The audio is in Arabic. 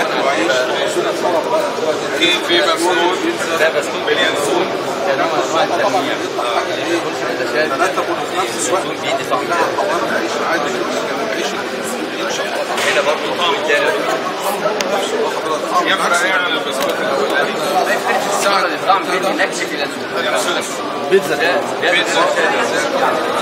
في بسكوت، ده بسكوت باليانسون، ده نوع من انواع التنويع. لا تكون في نفس الوقت بيدي طعم هنا برضه طعم تاني. يفرق ايه عن البسكوت الاولاني؟ ما يفرقش الطعم، بيدي نكهه في اليانسون. بيتزا بيتزا